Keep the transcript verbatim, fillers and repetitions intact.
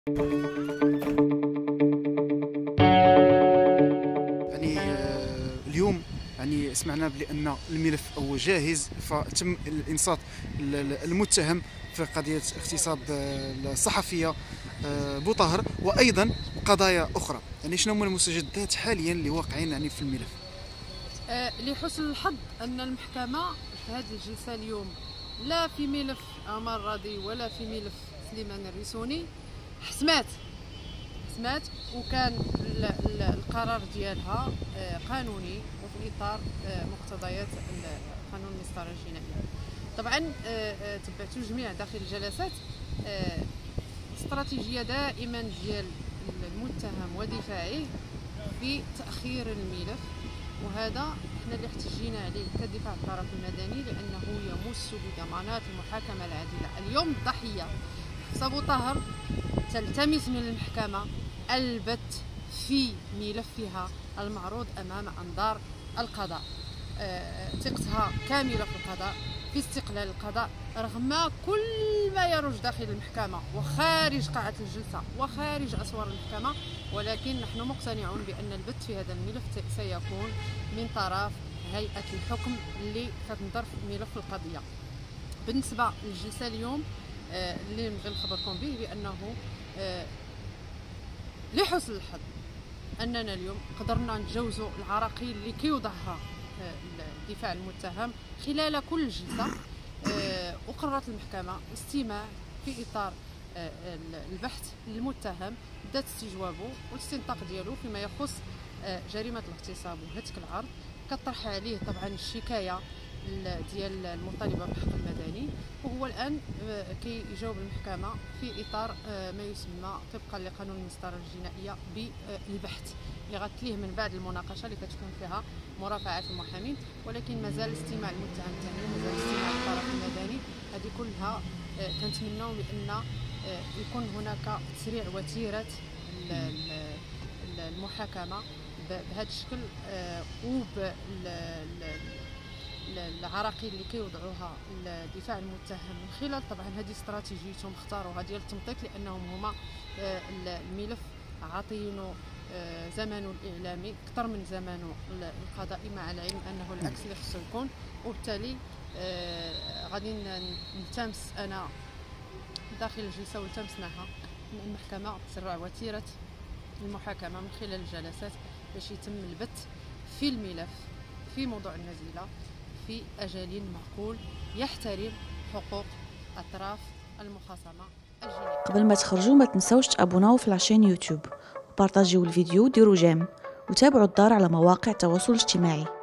يعني آه، اليوم يعني سمعنا بأن الملف هو جاهز، فتم الإنصات المتهم في قضية اغتصاب آه، الصحفية آه، بوطاهر، وأيضا قضايا أخرى. يعني شنو هما المستجدات حاليا اللي واقعين يعني في الملف؟ آه، لحسن الحظ أن المحكمة في هذه الجلسة اليوم لا في ملف عمر راضي ولا في ملف سليمان الريسوني حسمات حسمات وكان القرار ديالها آه، قانوني وفي إطار آه، مقتضيات قانون المسطرة الجنائية. طبعا آه، تبعتوا جميع داخل الجلسات آه، استراتيجية دائما ديال المتهم ودفاعه في تأخير الملف، وهذا احنا اللي احتجينا عليه كدفاع الطرف المدني لانه يمس بضمانات المحاكمه العادله. اليوم الضحيه حفصه بوطاهر تلتمس من المحكمه البت في ملفها المعروض امام انظار القضاء، ثقتها كامله في القضاء، في استقلال القضاء رغم كل ما يروج داخل المحكمة وخارج قاعة الجلسة وخارج أسوار المحكمة، ولكن نحن مقتنعون بأن البت في هذا الملف سيكون من طرف هيئة الحكم اللي كتنظر في ملف القضية. بالنسبة للجلسة اليوم اللي نبغي نخبركم به بأنه لحسن الحظ أننا اليوم قدرنا نتجاوزوا العراقيل اللي كيوضعها الدفاع المتهم خلال كل جلسة. أقررت المحكمة استماع في إطار البحث للمتهم، بدات استجوابه والاستنطاق ديالو فيما يخص جريمة الاغتصاب وهتك العرض. كطرح عليه طبعا الشكاية ديال المطالبة بالحق المدني، وهو الآن كيجاوب المحكمة في إطار ما يسمى طبقا لقانون المسطرة الجنائية بالبحث اللي غتليه من بعد المناقشة اللي كتكون فيها مرافعات المحامين، ولكن مازال استماع المتهم الثاني ومازال استماع الطرف المدني. هذه كلها كنتمناو بأن يكون هناك تسريع وتيرة المحاكمة بهذا الشكل وب العراقيل اللي كيوضعوها الدفاع المتهم من خلال طبعا هذه استراتيجيتهم اختاروها ديال التمطيط، لانهم هما الملف عاطينه زمانه الاعلامي اكثر من زمانه القضائي، مع العلم انه العكس اللي خصو يكون. وبالتالي غادي نلتمس انا داخل الجلسه والتمسناها من المحكمه تسرع وتيره المحاكمه من خلال الجلسات باش يتم البت في الملف في موضوع النزيله في أجل معقول يحترم حقوق أطراف المخاصمة الجنائية. قبل ما تخرجوا ما تنسوش تابوناو في العشان يوتيوب وبارطاجيو الفيديو وديروا جيم وتابعوا الدار على مواقع التواصل الاجتماعي.